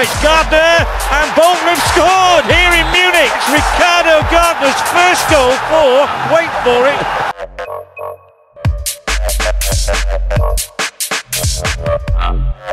It's Gardner, and Bolton have scored here in Munich. It's RICARDO GARDNER's first goal for, wait for it,